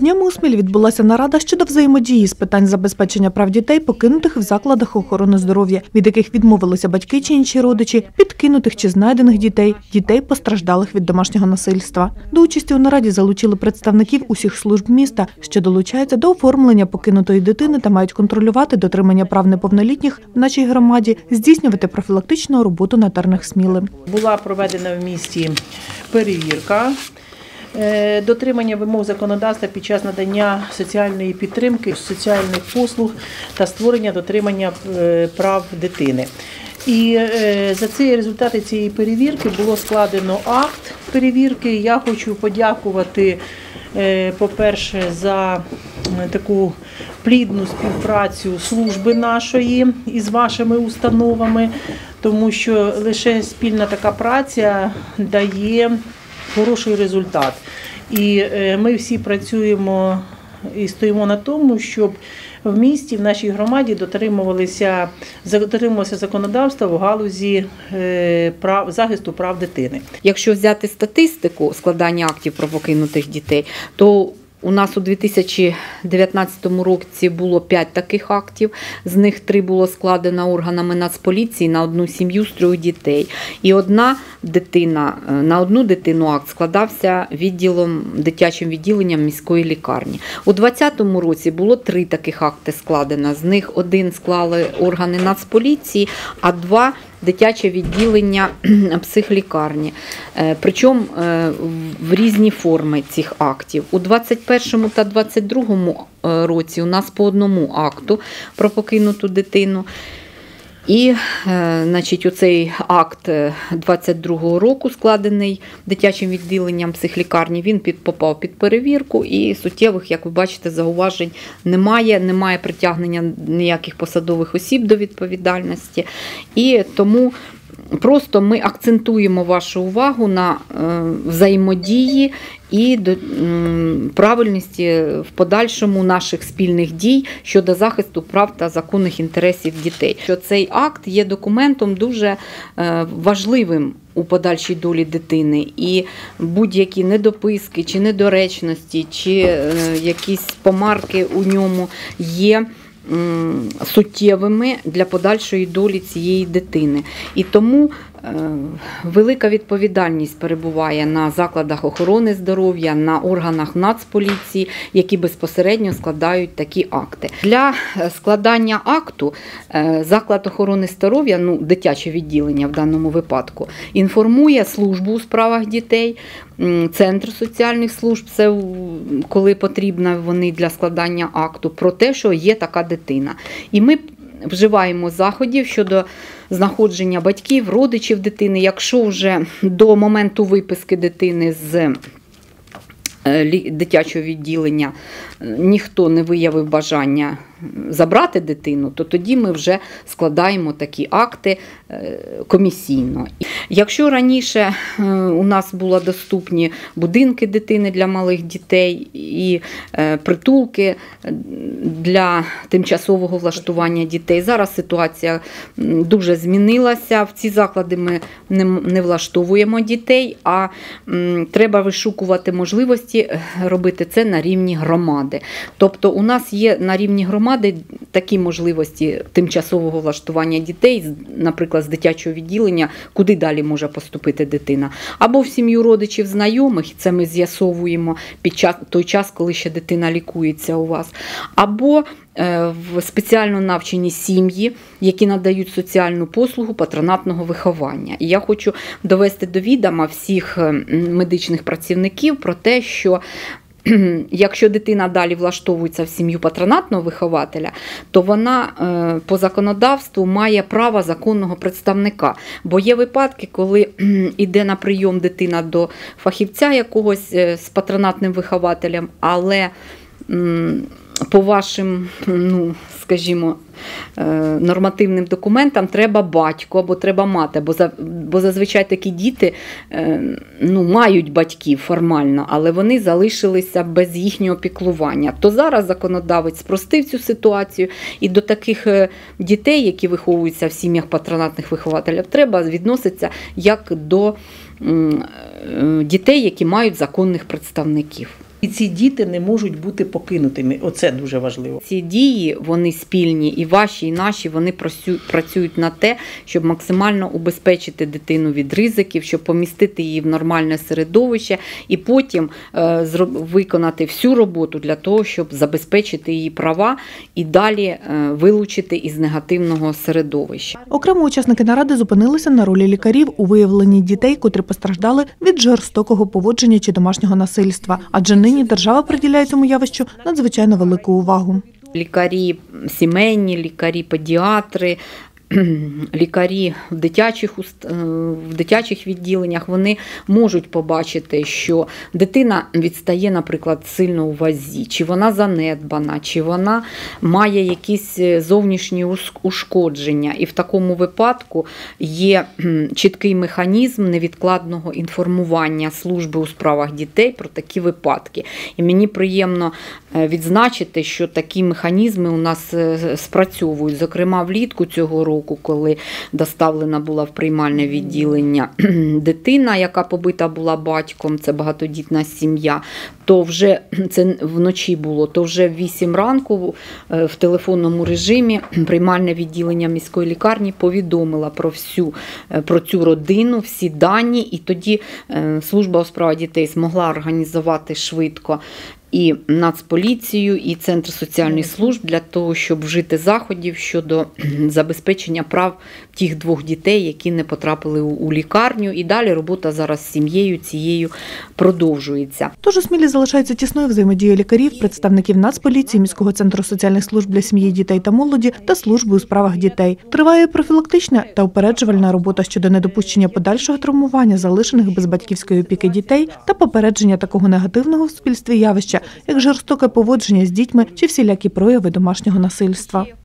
днями у Смілі відбулася нарада щодо взаємодії з питань забезпечення прав дітей, покинутих в закладах охорони здоров'я, від яких відмовилися батьки чи інші родичі, підкинутих чи знайдених дітей, дітей, постраждалих від домашнього насильства. До участі у нараді залучили представників усіх служб міста, що долучаються до оформлення покинутої дитини та мають контролювати дотримання прав неповнолітніх в нашій громаді, здійснювати профілактичну роботу на теренах Сміли. Була проведена в місті перевірка дотримання вимог законодавства під час надання соціальної підтримки, соціальних послуг та створення дотримання прав дитини. І за ці результати цієї перевірки було складено акт перевірки. Я хочу подякувати, по-перше, за таку плідну співпрацю служби нашої із вашими установами, тому що лише спільна така праця дає хороший результат. І ми всі працюємо і стоїмо на тому, щоб в місті, в нашій громаді дотримувалося законодавства в галузі захисту прав дитини. Якщо взяти статистику складання актів про покинутих дітей, то у нас у 2019 році було 5 таких актів, з них 3 було складено органами Нацполіції на одну сім'ю з 3 дітей. І на одну дитину акт складався дитячим відділенням міської лікарні. У 2020 році було 3 таких акти складено, з них 1 склали органи Нацполіції, а 2 – дитяче відділення психлікарні. Причому в різні форми цих актів. У 2021 та 2022 році у нас по одному акту про покинуту дитину. І, оцей акт 22-го року, складений дитячим відділенням психлікарні, він попав під перевірку і суттєвих, як ви бачите, зауважень немає притягнення ніяких посадових осіб до відповідальності. І тому просто ми акцентуємо вашу увагу на взаємодії і правильності в подальшому наших спільних дій щодо захисту прав та законних інтересів дітей. Що цей акт є документом дуже важливим у подальшій долі дитини, і будь-які недописки чи недоречності, чи якісь помарки у ньому є суттєвими для подальшої долі цієї дитини. І тому велика відповідальність перебуває на закладах охорони здоров'я, на органах Нацполіції, які безпосередньо складають такі акти. Для складання акту заклад охорони здоров'я, дитяче відділення в даному випадку, інформує службу у справах дітей, Центр соціальних служб, це коли потрібно вони для складання акту, про те, що є така дитина. І ми вживаємо заходів щодо знаходження батьків, родичів дитини. Якщо вже до моменту виписки дитини з дитячого відділення ніхто не виявив бажання забрати дитину, то тоді ми вже складаємо такі акти комісійно. Якщо раніше у нас були доступні будинки дитини для малих дітей і притулки для тимчасового влаштування дітей, зараз ситуація дуже змінилася. В ці заклади ми не влаштовуємо дітей, а треба вишукувати можливості робити це на рівні громади. Тобто у нас є на рівні громади такі можливості тимчасового влаштування дітей, наприклад, з дитячого відділення, куди далі може поступити дитина. Або в сім'ю родичів знайомих, це ми з'ясовуємо під той час, коли ще дитина лікується у вас. Або в спеціально навчені сім'ї, які надають соціальну послугу патронатного виховання. І я хочу довести до відома всіх медичних працівників про те, що якщо дитина далі влаштовується в сім'ю патронатного вихователя, то вона по законодавству має право законного представника. Бо є випадки, коли йде на прийом дитина до фахівця якогось з патронатним вихователем, але по вашим, скажімо, нормативним документам треба батько або треба мати, бо зазвичай такі діти мають батьків формально, але вони залишилися без їхнього піклування. То зараз законодавець спростив цю ситуацію, і до таких дітей, які виховуються в сім'ях патронатних вихователів, треба відноситися як до дітей, які мають законних представників. І ці діти не можуть бути покинутими. Оце дуже важливо. Ці дії, вони спільні, і ваші, і наші, вони працюють на те, щоб максимально убезпечити дитину від ризиків, щоб помістити її в нормальне середовище і потім виконати всю роботу для того, щоб забезпечити її права і далі вилучити із негативного середовища. Окремо учасники наради зупинилися на ролі лікарів у виявленні дітей, котрі постраждали від жорстокого поводження чи домашнього насильства. Адже нині держава приділяє цьому явищу надзвичайно велику увагу. Лікарі сімейні, лікарі педіатри, лікарі в дитячих відділеннях, вони можуть побачити, що дитина відстає, наприклад, сильно у вазі, чи вона занедбана, чи вона має якісь зовнішні ушкодження. І в такому випадку є чіткий механізм невідкладного інформування служби у справах дітей про такі випадки. І мені приємно відзначити, що такі механізми у нас спрацьовують. Зокрема, влітку цього року, коли доставлена була в приймальне відділення дитина, яка побита була батьком, це багатодітна сім'я, то вже це вночі було, то вже в 8 ранку в телефонному режимі приймальне відділення міської лікарні повідомила про цю родину, всі дані, і тоді служба у справах дітей змогла організувати швидко і Нацполіцію, і Центр соціальних служб для того, щоб вжити заходів щодо забезпечення прав тих 2 дітей, які не потрапили у лікарню. І далі робота зараз з сім'єю цією продовжується. Тож у Смілі залишається тісною взаємодією лікарів, представників Нацполіції, міського центру соціальних служб для сім'ї, дітей та молоді та служби у справах дітей. Триває профілактична та упереджувальна робота щодо недопущення подальшого травмування залишених без батьківської опіки дітей та попередження такого негативного в суспільстві явища, як жорстоке поводження з дітьми чи всілякі прояви домашнього насильства.